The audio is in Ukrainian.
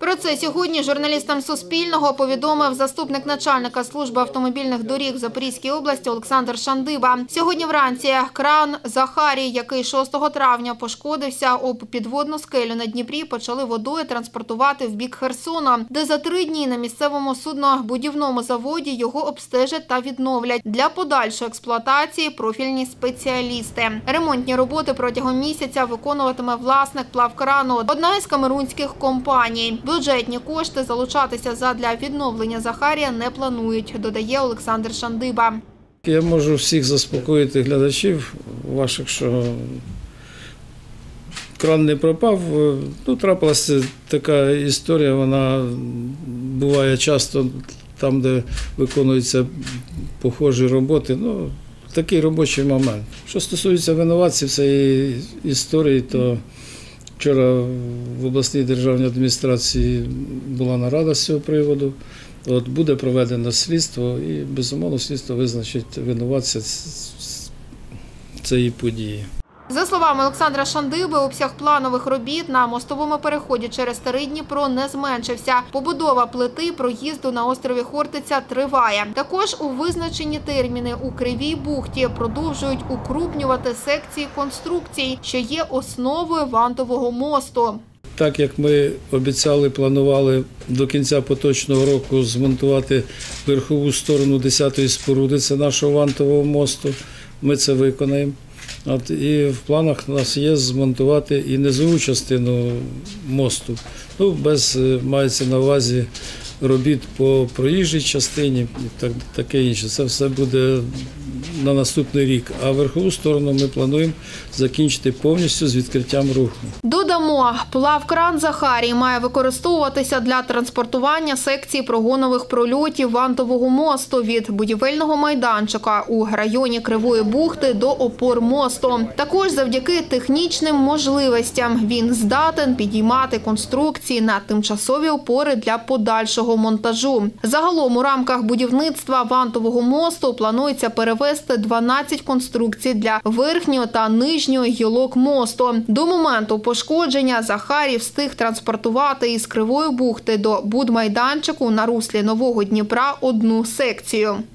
Про це сьогодні журналістам Суспільного повідомив заступник начальника служби автомобільних доріг в Запорізькій області Олександр Шандиба. Сьогодні вранці кран «Захарій», який 6 травня пошкодився об підводну скелю на Дніпрі, почали водою транспортувати в бік Херсона, де за 3 дні на місцевому суднобудівному заводі його обстежать та відновлять. Для подальшої експлуатації профільні спеціалісти. Ремонтні роботи протягом місяця виконуватиме власник плавкрану – одна із камерунських компаній. Бюджетні кошти залучатися задля відновлення «Захарія» не планують, додає Олександр Шандиба. Я можу всіх заспокоїти глядачів ваших, що кран не пропав. Трапилася така історія, вона буває часто там, де виконуються похожі роботи. Такий робочий момент. Що стосується винуватців цієї історії, то вчора в обласній державній адміністрації була нарада з цього приводу. Буде проведено слідство і, безумовно, слідство визначить винуватця цієї події. За словами Олександра Шандиби, обсяг планових робіт на мостовому переході через Старий Дніпро не зменшився. Побудова плити проїзду на острові Хортиця триває. Також у визначені терміни у Кривій бухті продовжують укрупнювати секції конструкцій, що є основою вантового мосту. Так як ми обіцяли, планували до кінця поточного року змонтувати верхову сторону 10-ї споруди, це нашого вантового мосту, ми це виконаємо. І в планах у нас є змонтувати і низову частину мосту. Мається на увазі робіт по проїжджій частині і таке інше. Це все буде на наступний рік. А верхову сторону ми плануємо закінчити повністю з відкриттям руху. Додамо, плавкран «Захарій» має використовуватися для транспортування секції прогонових прольотів вантового мосту від будівельного майданчика у районі Кривої бухти до опор мосту. Також завдяки технічним можливостям він здатен підіймати конструкції на тимчасові опори для подальшого монтажу. Загалом у рамках будівництва вантового мосту планується перевести 12 конструкцій для верхнього та нижнього гілок мосту. До моменту пошкодження «Захарій» встиг транспортувати із Кривої бухти до будмайданчику на руслі Нового Дніпра 1 секцію.